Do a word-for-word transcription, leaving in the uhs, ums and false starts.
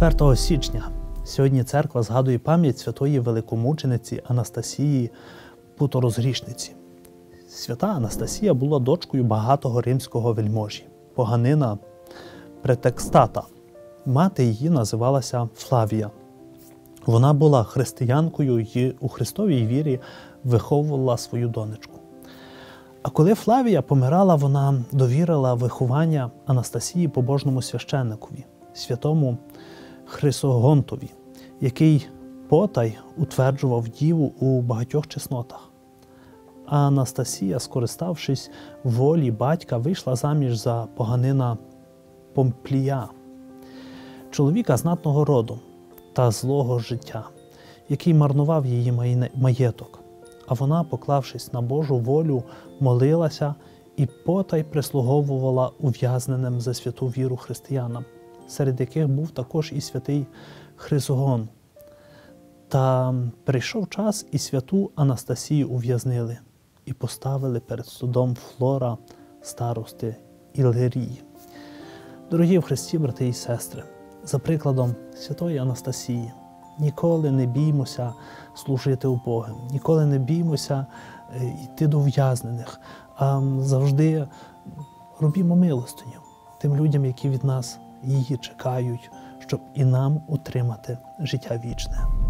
четвертого січня сьогодні церква згадує пам'ять святої великомучениці Анастасії Путорозгрішниці. Свята Анастасія була дочкою багатого римського вельможі, поганина Претекстата. Мати її називалася Флавія. Вона була християнкою і у Христовій вірі виховувала свою донечку. А коли Флавія помирала, вона довірила виховання Анастасії побожному священникові, святому Хрисогонтові, який потай утверджував діву у багатьох чеснотах. А Анастасія, скориставшись волі батька, вийшла заміж за поганина Помплія, чоловіка знатного роду та злого життя, який марнував її маєток. А вона, поклавшись на Божу волю, молилася і потай прислуговувала ув'язненим за святу віру християнам, серед яких був також і святий Хрисогон. Та прийшов час, і святу Анастасію ув'язнили і поставили перед судом Флора, старости Іллірії. Дорогі в Христі, брати і сестри, за прикладом святої Анастасії, ніколи не біймося служити убогим, ніколи не біймося йти до ув'язнених, а завжди робімо милостиню тим людям, які від нас її чекають, щоб і нам отримати життя вічне.